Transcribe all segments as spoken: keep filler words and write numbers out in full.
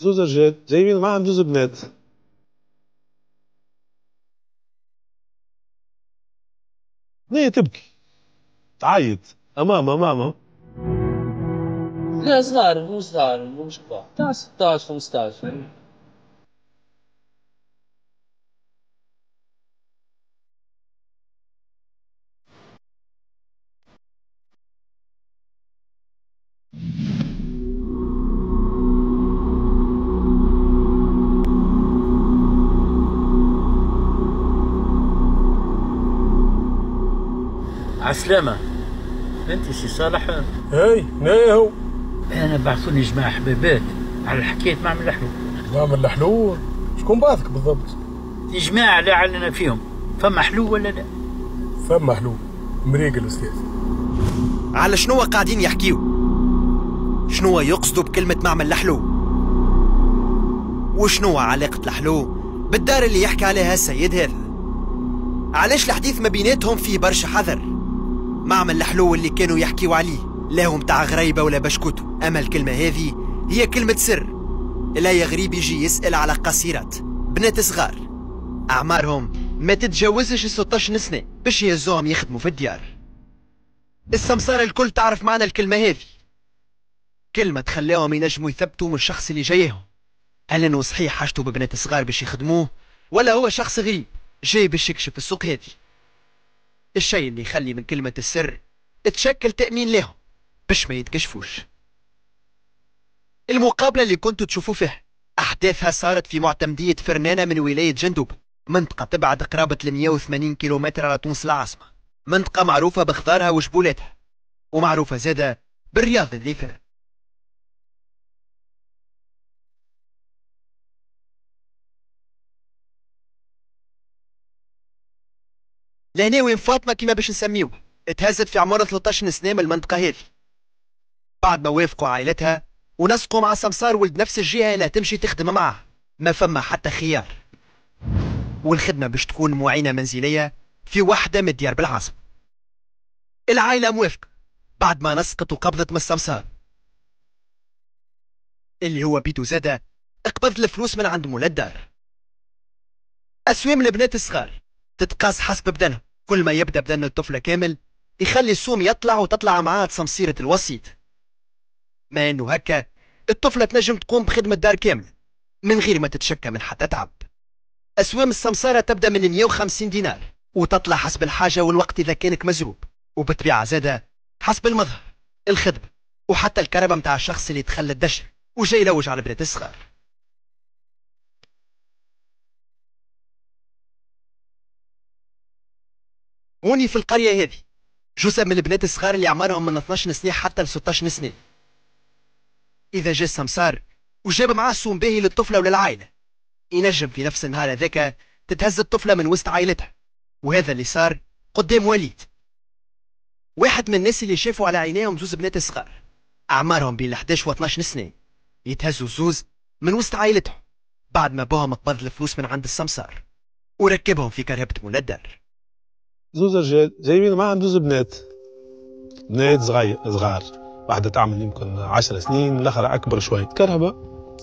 زوز رجال جايبين معاهم زوز بنات. هي تبكي تعيط امام امام. لا صغار مو صغار مش كبار تاع ستاش خمسطاش. عسلامة. انت سي صالح؟ هاي نا هو. انا بعثوني جماعة حبيبات على حكاية معمل الحلول. معمل الحلول؟ شكون بعثك بالضبط؟ دي جماعة لا علنا فيهم، فما حلول ولا لا؟ فما حلول. مريق الاستاذ. على شنو قاعدين يحكيو؟ شنو يقصدوا بكلمة معمل الحلول؟ وشنو علاقة الحلول بالدار اللي يحكي عليها السيد هذا؟ علاش الحديث ما بيناتهم فيه برشا حذر؟ معمل الحلو اللي كانوا يحكيوا عليه لا هو متاع غريبة ولا بشكوتو، أما الكلمة هذه هي كلمة سر. لا يا غريب يجي يسأل على قصيرات بنات صغار أعمارهم ما تتجاوزش ستاشر سنة باش يهزوهم يخدموا في الديار. السمسارة الكل تعرف معنى الكلمة هذه، كلمة تخليهم ينجموا يثبتوا من الشخص اللي جايهم، هل انه صحيح حاجته ببنات صغار باش يخدموه ولا هو شخص غريب جاي باش يكشف السوق هذه. الشيء اللي يخلي من كلمة السر تشكل تأمين لهم باش ما يتكشفوش. المقابلة اللي كنتوا تشوفوا فيها أحداثها صارت في معتمدية فرنانة من ولاية جندوب، منطقة تبعد قرابة مئة وثمانين كيلومتر على تونس العاصمة، منطقة معروفة بخضارها وجبولاتها ومعروفة زادة بالرياض اللي فيها. لهنا وين فاطمة كيما باش نسميوها اتهزت في عمر ثلاثطاش سنة من المنطقة هذه، بعد ما وافقوا عائلتها ونسقوا مع سمسار ولد نفس الجهة اللي تمشي تخدم معاه، ما فما حتى خيار، والخدمة باش تكون معينة منزلية في واحدة من الديار بالعاصمة. العائلة موافقة بعد ما نسقت وقبضت من السمسار اللي هو بيتو زادة اقبض الفلوس من عند مولا الدار. أسوام البنات الصغار تتقاس حسب بدنها، كل ما يبدا بدن الطفلة كامل يخلي السوم يطلع وتطلع معاه سمسيرة الوسيط، ما انه هكا الطفلة تنجم تقوم بخدمة دار كاملة من غير ما تتشكى من حتى تعب. أسوام السمسارة تبدا من مئة وخمسين دينار وتطلع حسب الحاجة والوقت إذا كانك مزروب، وبطبيعة زادة حسب المظهر، الخدمة وحتى الكرامة متاع الشخص اللي تخلى الدشر وجاي يلوج على البنات الصغار. هوني في القرية هذه جزء من البنات الصغار اللي أعمارهم من اثناش سنة حتى ل ستاشر سنة، إذا جا السمسار وجاب معاه سوم باهي للطفلة وللعائلة ينجم في نفس النهار هذاك تتهز الطفلة من وسط عائلتها، وهذا اللي صار قدام وليد، واحد من الناس اللي شافوا على عينيهم زوز بنات صغار أعمارهم بين احداش و اثناش سنة يتهزوا زوز من وسط عائلتهم بعد ما باهم قبض الفلوس من عند السمسار وركبهم في كرهبة مولا الدار. زوز رجال جايبين معاهم زوز بنات، بنات صغير صغار، واحدة تعمل يمكن عشر سنين الأخرى أكبر شوي كرهبة.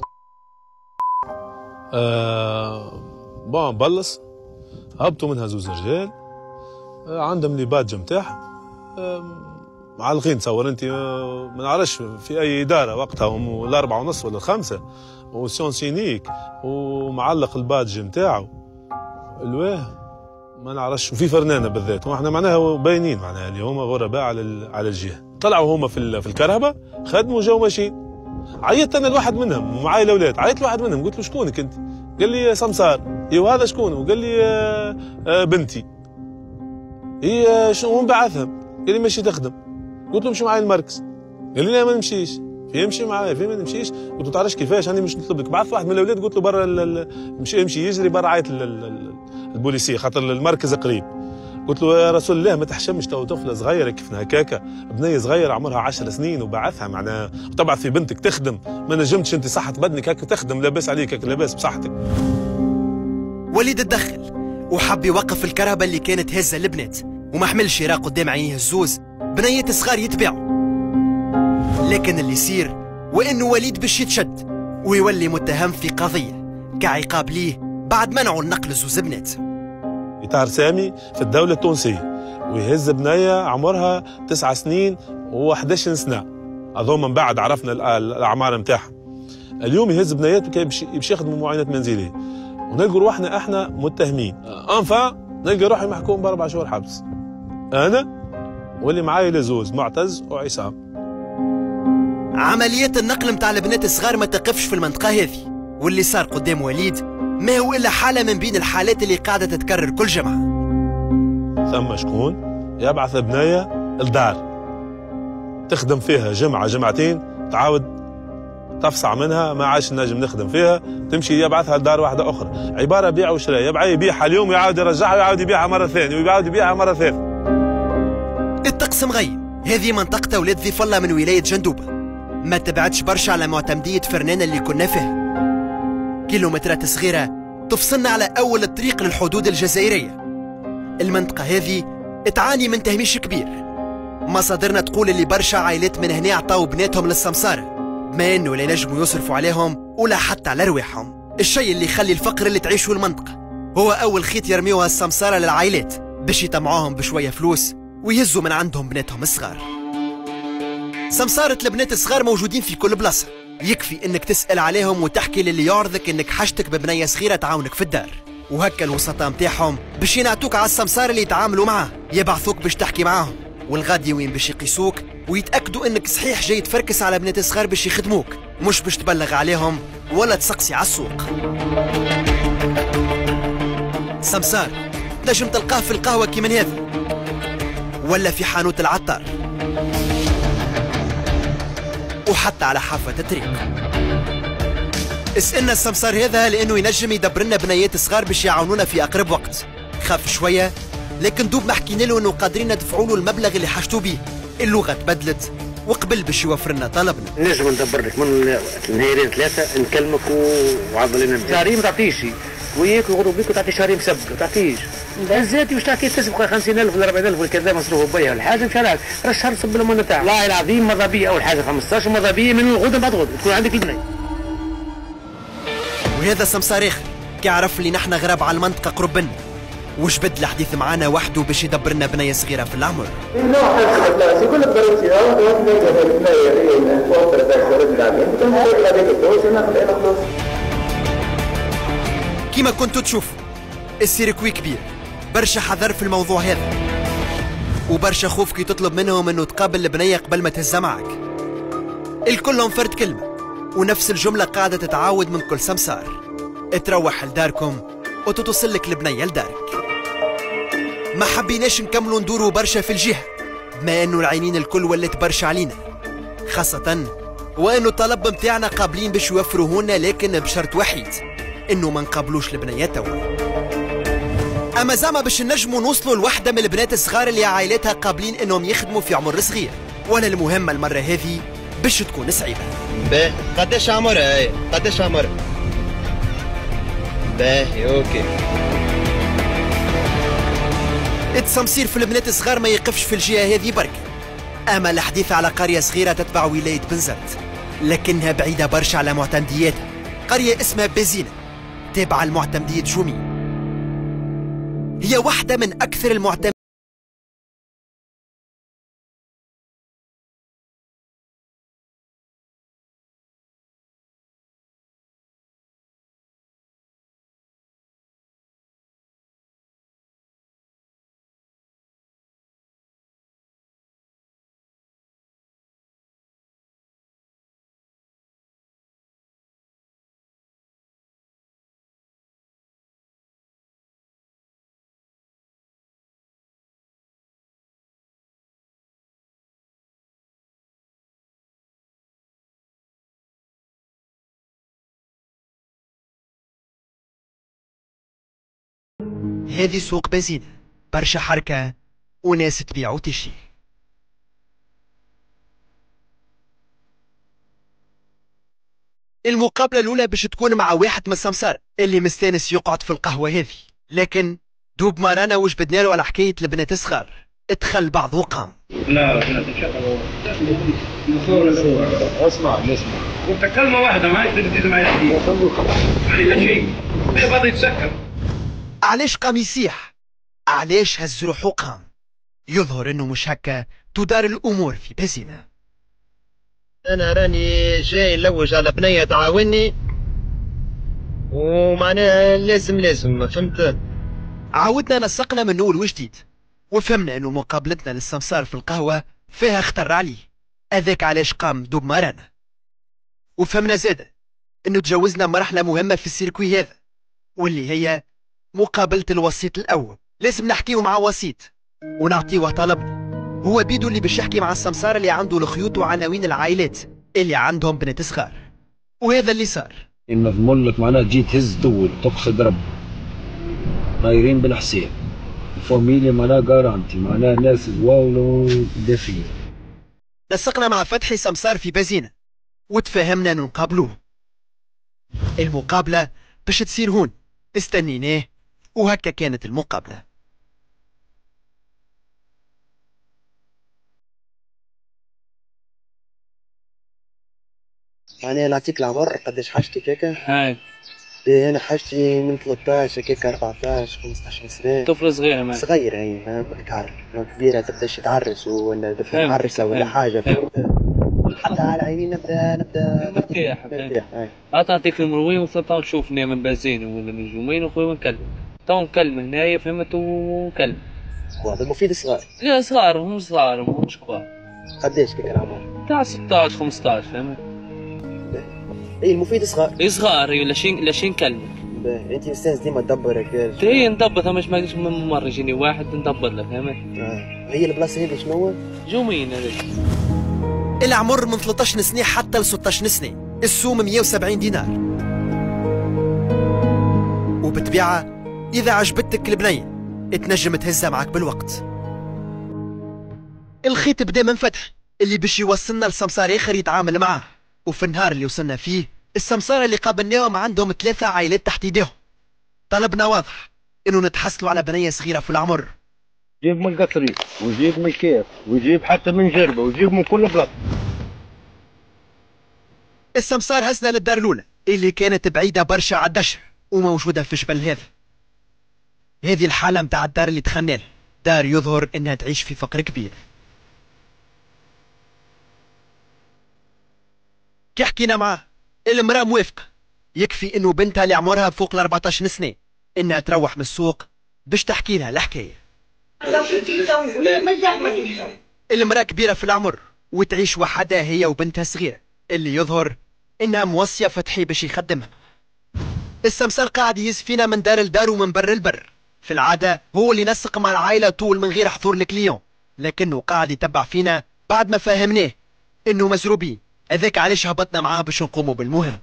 آه بون بلص هبطوا منها زوز رجال، آه عندهم لي بادج متاعهم، آه معلقين تصور انت، آه ما نعرفش في اي اداره وقتها هم الاربعه ونص ولا الخمسه، وسيون سينيك ومعلق البادج نتاعو الواه ما نعرفش، وفي فرنانه بالذات، واحنا معناها باينين معناها اللي هما غرباء على على الجهه. طلعوا هما في في الكرهبه خدموا جو ماشيين. عيطت انا لواحد منهم ومعاي الاولاد، عيطت لواحد منهم قلت له شكونك انت؟ قال لي سمسار. ايوا هذا شكون؟ وقال لي آه آه بنتي. هي شنو وين بعثهم؟ قال لي ماشي تخدم. قلت له امشي معايا المركز. قال لي لا ما نمشيش. في يمشي معايا في ما نمشيش. قلت له تعرفش كيفاش انا مش نطلب لك. بعث واحد من الاولاد قلت له برا مشي يمشي يجري برا عيط البوليسيه خاطر المركز قريب. قلت له يا رسول الله ما تحشمش تو طفله صغيره كيف هكاكا، بنيه صغيره عمرها عشر سنين وبعثها معناها وتبعث في بنتك تخدم، ما نجمتش انت صحه بدنك هكا تخدم، لاباس عليك هكا لاباس بصحتك. وليد تدخل وحب يوقف الكرهبه اللي كانت هزه البنات وما حملش يرى قدام عينيه الزوز بنيات صغار يتباعوا، لكن اللي يصير وانه وليد باش يتشد ويولي متهم في قضية كعقاب ليه بعد منعه النقل زوز بنات. يطار سامي في الدولة التونسية ويهز بنية عمرها تسع سنين و11 سنة، أظن من بعد عرفنا الأعمار متاعها. اليوم يهز بنيات وكي باش يخدموا معاينات منزلية، ونلقوا روحنا احنا متهمين. انفا نلقى روحي محكوم باربع شهور حبس، انا واللي معايا لزوز معتز وعصام. عملية النقل متاع البنات الصغار ما تقفش في المنطقة هذه، واللي صار قدام وليد ما هو إلا حالة من بين الحالات اللي قاعدة تتكرر كل جمعة. ثم شكون يبعث بنية الدار تخدم فيها جمعة جمعتين، تعاود تفصع منها، ما عادش نجم نخدم فيها، تمشي يبعثها لدار واحدة أخرى. عبارة بيع وشراء، يبقى يبيعها اليوم ويعاود يرجعها ويعاود يبيعها مرة ثانية ويعاود يبيعها مرة ثالثة. الطقس مغيم، هذه منطقة ولاد ضيف الله من ولاية جندوبة، ما تبعدش برشا على معتمدية فرنانة اللي كنا فيها. كيلومترات صغيرة تفصلنا على أول الطريق للحدود الجزائرية. المنطقة هذه تعاني من تهميش كبير، مصادرنا تقول اللي برشا عائلات من هنا عطاو بناتهم للسمسارة ما انه لا ينجموا يصرفوا عليهم ولا حتى على رواحهم، الشيء اللي يخلي الفقر اللي تعيشه المنطقة هو أول خيط يرميوها السمسارة للعائلات باش يطمعوهم بشوية فلوس ويهزوا من عندهم بناتهم الصغار. سمسارة البنات الصغار موجودين في كل بلاصة، يكفي انك تسأل عليهم وتحكي للي يعرضك انك حاجتك ببنية صغيرة تعاونك في الدار، وهكا الوسطاء متاعهم باش ينعتوك على السمسار اللي يتعاملوا معاه، يبعثوك باش تحكي معاهم، والغادي وين باش يقيسوك ويتأكدوا انك صحيح جاي تفركس على بنات صغار باش يخدموك، مش باش تبلغ عليهم ولا تسقسي على السوق. سمسار تنجم تلقاه في القهوة كي من هذا، ولا في حانوت العطار، وحتى على حافة الطريق. اسألنا السمسار هذا لأنه ينجم يدبر لنا بنيات صغار باش يعاونونا في أقرب وقت. خاف شوية لكن دوب ما حكينا له انه قادرين ندفعوا له المبلغ اللي حاجتوا بيه. اللغه تبدلت وقبل باش يوفر لنا طلبنا. نجم ندبر لك من نهارين ثلاثه نكلمك وعض لنا شهرين ما تعطيش وياك ويغروا بيك وتعطي شهرين مسبق ما تعطيش. هزاتي واش تعطي تسبق خمسين ألف ولا أربعين ألف ولا كذا مصروف بيها الحاجه مش راك راه الشهر تصب المونه تاعك. والله العظيم ماذا بيا اول حاجه خمسطاش وماذا بيا من الغد بعد غد تكون عندك البنيه. وهذا سمسار اخر كيعرف لي نحن غراب على المنطقه قرب منا، وجبد الحديث معانا وحده باش يدبر لنا بنيه صغيره في العمر. يقول لك ضروري اه كيما كنتوا تشوفوا السيركوي كبير، برشا حذر في الموضوع هذا وبرشا خوف كي تطلب منهم انه تقابل البنيه قبل ما تهزها معك. الكلهم فرد كلمه ونفس الجمله قاعده تتعاود من كل سمسار: تروح لداركم وتتصل لك البنيه لدارك. ما حبيناش نكملوا ندوروا برشا في الجهه بما انه العينين الكل ولات برشا علينا، خاصه وانه الطلب متاعنا قابلين باش يوفروهولنا لكن بشرط وحيد انه ما نقابلوش البنيات توا. اما زعما باش نجموا نوصلوا لوحده من البنات الصغار اللي عائلتها قابلين انهم يخدموا في عمر صغير، ولا المهمه المره هذه باش تكون صعيبه. باهي قداش عمرها هي؟ قداش عمرها؟ باهي اوكي. التسمسير في البنات الصغار ما يقفش في الجهه هذه برك، اما الحديث على قريه صغيره تتبع ولايه بنزرت لكنها بعيده برشا على معتمدياتها، قريه اسمها بازينه تابعه لمعتمديه جومي، هي واحده من اكثر المعتمديات هذه سوق بازينة، برشا حركة وناس تبيع وتشري. المقابلة الأولى باش تكون مع واحد من السمسار اللي مستانس يقعد في القهوة هذه، لكن دوب ما رانا وجبدنا له على حكاية البنات الصغار ادخل بعض وقام. لا بنات ان شاء الله. اسمع اسمع قلت كلمة واحدة ما يقدر يدير معي حديث. ولا شيء. يبغى يتسكر. علاش قام يسيح؟ علاش هز روحو قام؟ يظهر انه مش هكا تدار الامور في بازينة. انا راني جاي نلوج على بنية تعاوني ومعناها لازم لازم فهمت. عاودنا نسقنا من اول وجديد وفهمنا انه مقابلتنا للسمسار في القهوة فيها خطر عليه، هذاك علاش قام دوب ما رانا. وفهمنا زاده انه تجاوزنا مرحلة مهمة في السيركوي هذا، واللي هي مقابلة الوسيط الاول. لازم نحكيو مع وسيط ونعطيوه طلبنا، هو بيدو اللي باش يحكي مع السمسار اللي عنده الخيوط وعناوين العائلات اللي عندهم بنات صغار. وهذا اللي صار. نضمن لك معناها تجي تهز دول تقصد رب طايرين بالحساب، الفاميليا معناها جارانتي، معناها ناس واولو دافين. نسقنا مع فتحي سمسار في بازينة وتفاهمنا انه نقابلوه. المقابلة باش تصير هون، استنيناه وهكا كانت المقابلة. معناها نعطيك العمر قداش حاجتك هكا؟ هاي انا حاجتي من ثلاثطاش هكاك أربعطاش خمسطاش سنة. طفل صغير معك. صغير اي فهمتك عارف، كبيرة تبداش تعرس ولا تبدا تعرس ولا حاجة حتى على عيني نبدا نبدا مرتاح مرتاح. أعطيك المروي وصلت نشوفني من بازين ولا من جومين وخوي ونكلم. تو نكلم هنايا فهمت ونكلم. هذا المفيد صغار. لا صغار هم صغار مش كبار. قداش كيك العمر؟ تاع ستطاش خمسطاش فهمت؟ اي المفيد صغار. اي صغار اي لاشين لاشين نكلمك. باهي انت استاذ ديما تدبر هكا. هي ندبر مش ما من مرة يجيني واحد ندبر لك فهمت؟ اه هي البلاصة هذه شنو؟ جومين هذيك. العمر من ثلاطاش سنة حتى ل ستطاش سنة، السوم مية وسبعين دينار. وبالطبيعة إذا عجبتك البنية تنجم تهزها معك بالوقت. الخيط بدا من فتح اللي باش يوصلنا لسمسار آخر يتعامل معاه، وفي النهار اللي وصلنا فيه السمسارة اللي قابلناهم عندهم ثلاثة عائلات تحت ايديهم. طلبنا واضح انه نتحصلوا على بنية صغيرة في العمر. جيب من القطري وجيب من الكيف وجيب حتى من جربة وجيب من كل بلاط. السمسار هزنا للدار الأولى اللي كانت بعيدة برشا على الدشر وموجودة في جبل هذا. هذه الحالة متاع الدار اللي دخلنا لها، دار يظهر انها تعيش في فقر كبير. كي حكينا معاه المرأة موافقة، يكفي انه بنتها اللي عمرها فوق ال أربعطاش سنة انها تروح من السوق باش تحكي لها الحكاية. المرأة كبيرة في العمر وتعيش وحدها هي وبنتها الصغيرة اللي يظهر انها موصية فتحي باش يخدمها. السمسار قاعد يهز فينا من دار لدار ومن بر لبر، في العادة هو اللي ينسق مع العائلة طول من غير حضور الكليون، لكنه قاعد يتبع فينا بعد ما فهمناه انه مزروبين، هذاك علاش هبطنا معاه باش نقوموا بالمهم.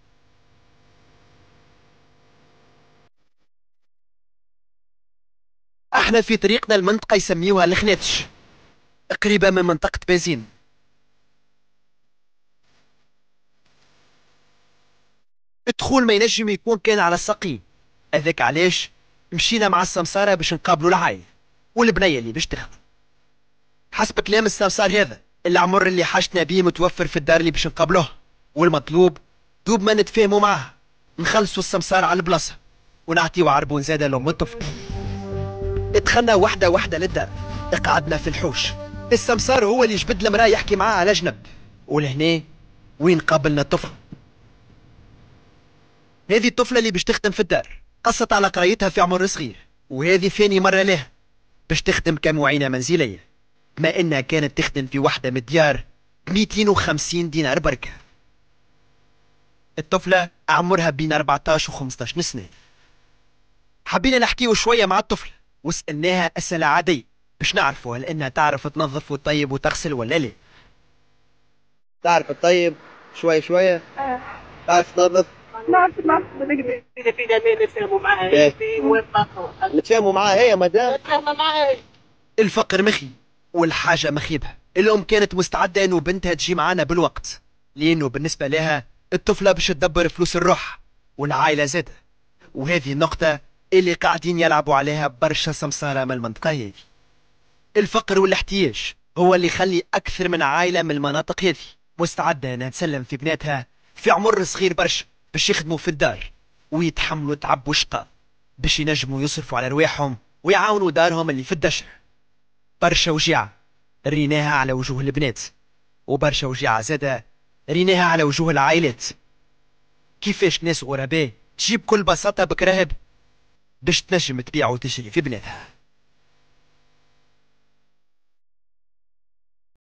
احنا في طريقنا المنطقة يسميوها الخناتش، قريبة من منطقة بازين. الدخول ما ينجم يكون كان على السقي، هذاك علاش مشينا مع السمسارة باش نقابلوا العائلة والبنية اللي باش تخدم. حسب كلام السمسار هذا العمر اللي حاجتنا بيه متوفر في الدار اللي باش نقابلوه، والمطلوب دوب ما نتفاهموا معاه نخلصوا السمسار على البلاصة ونعطيو عربون زادة لأم الطفل. دخلنا وحدة وحدة للدار، قعدنا في الحوش. السمسار هو اللي جبد المرأة يحكي معاه على جنب، ولهنا وين قابلنا الطفل. هذه الطفلة اللي باش تخدم في الدار، قصت على قرايتها في عمر صغير، وهذه ثاني مرة لها باش تخدم كمعينة منزلية، بما انها كانت تخدم في واحدة من الديار مئتين وخمسين دينار بركة. الطفلة عمرها بين أربعطاش و خمسطاش سنة. حبينا نحكيو شوية مع الطفلة وسألناها أسئلة عادية باش نعرفوا هل انها تعرف تنظف وتطيب وتغسل ولا لا. تعرف تطيب شوية شوية؟ اه تعرف تنظف؟ نعرف نعرف نقدر إذا فينا ما نتفاهموا معاها نتفاهموا معاها هي مدام؟ نتفاهموا معاها. الفقر مخي والحاجة مخيبها. الأم كانت مستعدة إنه بنتها تجي معانا بالوقت، لأنه بالنسبة لها الطفلة باش تدبر فلوس الروح والعائلة زادة، وهذه النقطة اللي قاعدين يلعبوا عليها برشا سمسارة من المنطقة هذه. الفقر والاحتياج هو اللي يخلي أكثر من عائلة من المناطق هذه مستعدة أنها تسلم في بناتها في عمر صغير برشا باش يخدموا في الدار ويتحملوا تعب وشقة باش ينجموا يصرفوا على رواحهم ويعاونوا دارهم اللي في الدشر. برشا وجيعة ريناها على وجوه البنات، وبرشا وجيعة زادة ريناها على وجوه العائلات. كيفاش ناس غرباء تجيب بكل بساطة بكراهب باش تنجم تبيع وتشري في بلادها.